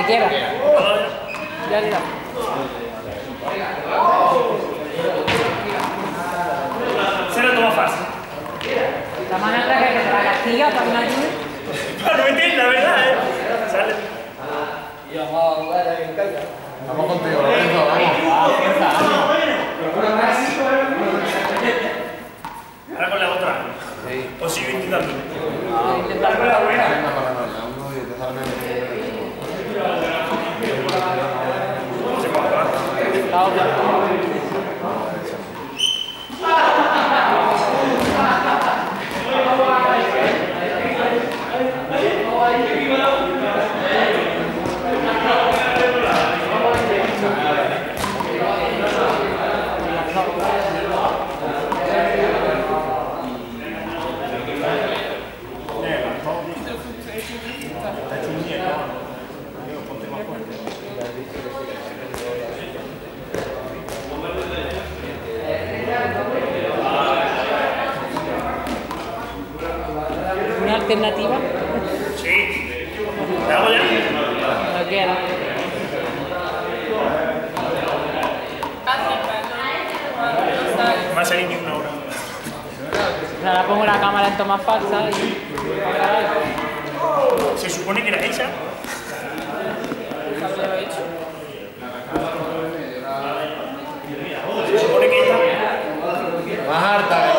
que quiera. Ya está. Se lo toma fácil. La mano atrás que te la castiga para que no ayude. Para no meter, la verdad, Sale. Vamos contigo, Lorenzo, vamos. Ahora con la otra. O sigo intentando. Intentar con la buena. La otra. ¿Una alternativa? Sí. ¿Te hago ya? Lo quiera. No va a salir ni una hora. Ahora pongo la cámara en toma falsa y... Se supone que era esa. Se supone que esta. Más harta.